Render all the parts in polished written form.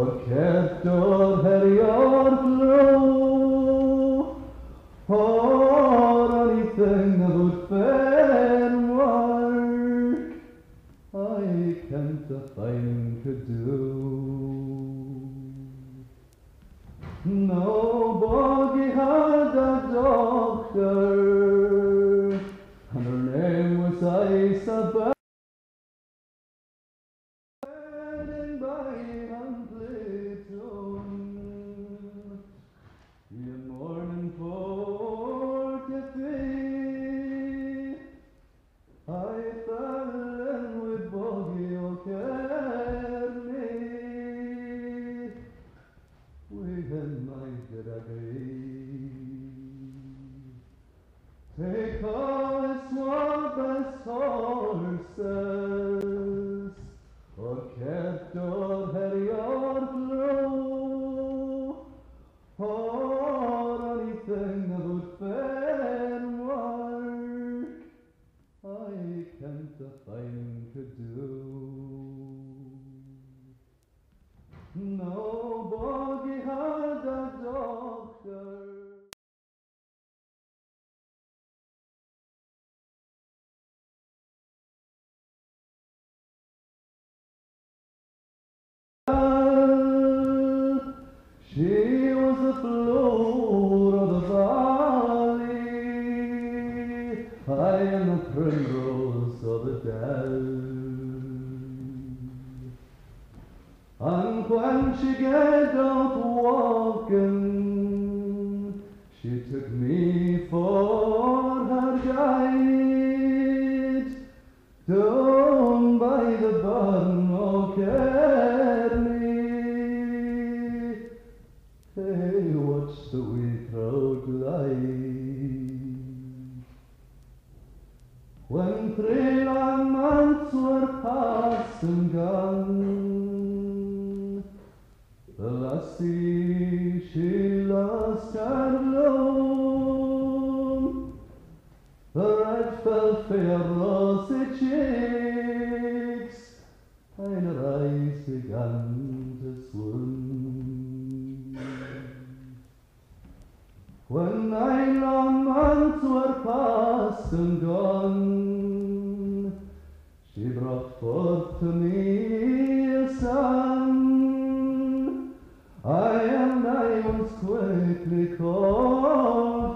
Orkester herjar blå har anything that would fair work I can't a thing could do. Nobody had a doctor and her name was Isabel. Good morning for thee. I fell in with Boggy O'Kearney. We had might agree. Take us one best horses, or kept or herrier blue. Or anything that would fair work I can't a thing could do. Nobody had a doctor. She was the floor of the valley, I am the primrose of the dell. And when she get out walking, she took me for her guide, down by the burn O'Kearney. Hey, watch the wee crowd glide. When 3 long months were past and gone, the lassie she lost her bloom. The red fell fair rosy cheeks, and her eyes began to swoon. When 9 long months were past and gone, she brought forth to me a son. And I was quickly called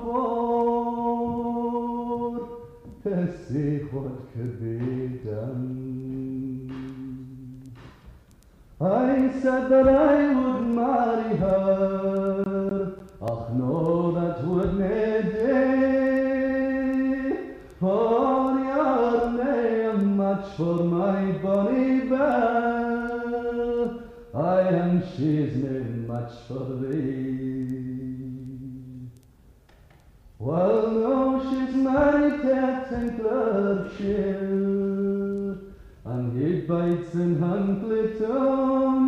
for to see what could be done. I said that I would marry her, ach no, that would nae day, for you're nae a match for my bonny belle, aye, and she's nae match for thee. Well, no, she's married to Tinklershire, and he bites in Huntlytown.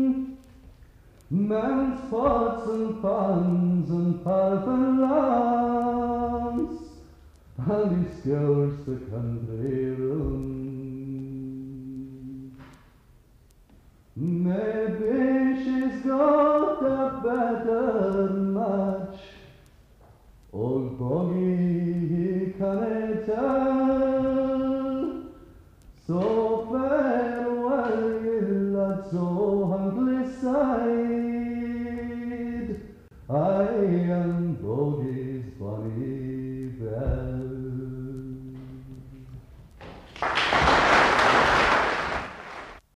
Men's pots and pans and parfum lamps, and he scours the country round. Maybe she's got a better match, old Boggy he canna tell, so